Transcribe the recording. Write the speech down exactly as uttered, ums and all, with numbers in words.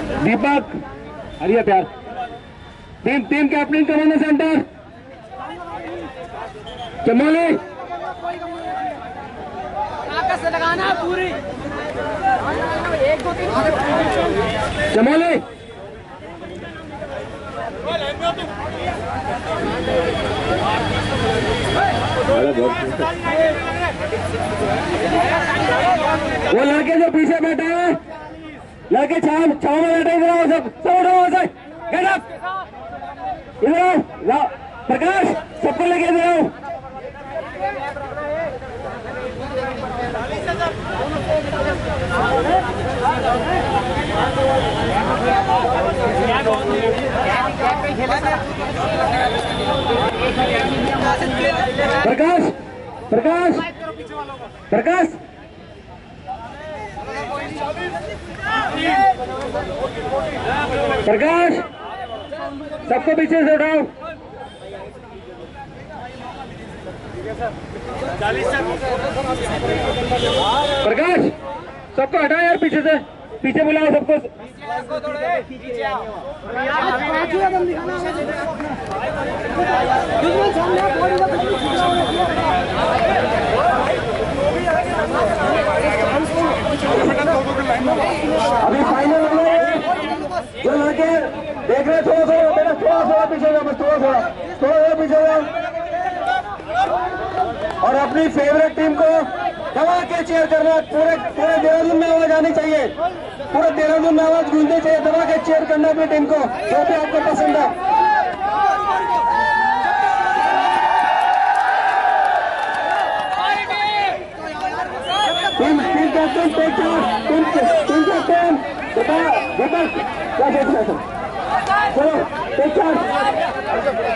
दीपक हरिया प्यार। Team team captain commander centre Chamoli से लगाना पूरी एक दो तीन चमोली वो लड़के जो पीछे बैठे हैं लड़के छाव छाव में बैठे इधर आओ सब सब उठो वहां से गेट अप इधर आओ प्रकाश सबको लेके इधर आओ प्रकाश प्रकाश प्रकाश प्रकाश सबको पीछे से उठाओ। प्रकाश सबको हटाओ यार पीछे से पीछे बुलाओ सबको। अभी फाइनल जो लड़के देख रहे थोड़ा थोड़ा बेटा थोड़ा थोड़ा पीछे जाओ बस थोड़ा थोड़ा थोड़ा थोड़ा पीछे जाओ और अपनी फेवरेट टीम को दबा के चेयर करना। पूरे पूरे देहरादून में आवाज आनी चाहिए पूरे देहरादून में आवाज गूंजनी चाहिए। दबा के चेयर करना अपनी टीम को जो भी आपको पसंद है। Team team captain take charge team team captain Deepak Deepak क्या सोच रहे थे चलो टेक चार्ज।